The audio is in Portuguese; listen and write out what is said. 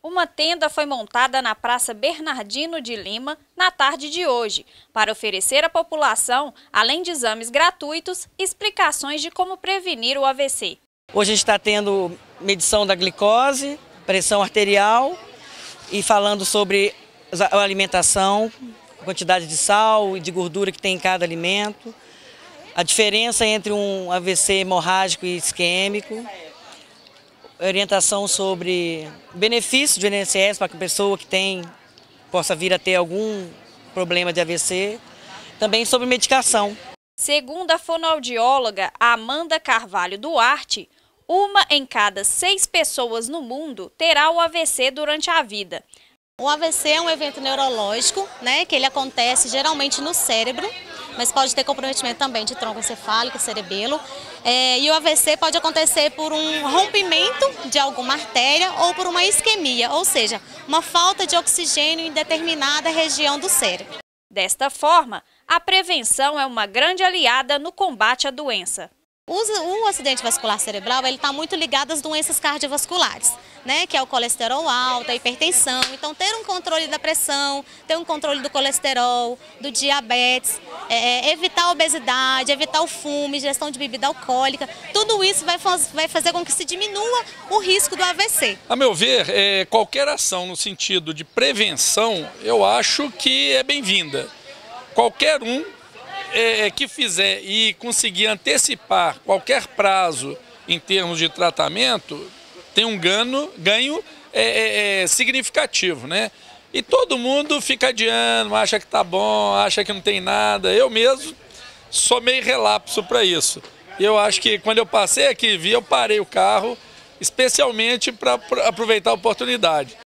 Uma tenda foi montada na Praça Bernardino de Lima na tarde de hoje, para oferecer à população, além de exames gratuitos, explicações de como prevenir o AVC. Hoje a gente está tendo medição da glicose, pressão arterial e falando sobre a alimentação, a quantidade de sal e de gordura que tem em cada alimento, a diferença entre um AVC hemorrágico e isquêmico, orientação sobre benefícios do INSS para que a pessoa que possa vir a ter algum problema de AVC, também sobre medicação. Segundo a fonoaudióloga Amanda Carvalho Duarte, 1 em cada 6 pessoas no mundo terá o AVC durante a vida. O AVC é um evento neurológico, que ele acontece geralmente no cérebro, mas pode ter comprometimento também de tronco encefálico, cerebelo. E o AVC pode acontecer por um rompimento de alguma artéria ou por uma isquemia, ou seja, uma falta de oxigênio em determinada região do cérebro. Desta forma, a prevenção é uma grande aliada no combate à doença. O acidente vascular cerebral está muito ligado às doenças cardiovasculares, que é o colesterol alto, a hipertensão. Então, ter um controle da pressão, ter um controle do colesterol, do diabetes, evitar a obesidade, evitar o fumo, ingestão de bebida alcoólica, tudo isso vai fazer com que se diminua o risco do AVC. A meu ver, qualquer ação no sentido de prevenção, eu acho que é bem-vinda. Qualquer um que fizer e conseguir antecipar qualquer prazo em termos de tratamento, tem um ganho significativo, E todo mundo fica adiando, acha que tá bom, acha que não tem nada. Eu mesmo sou meio relapso para isso. Eu acho que quando eu passei aqui, eu parei o carro, especialmente para aproveitar a oportunidade.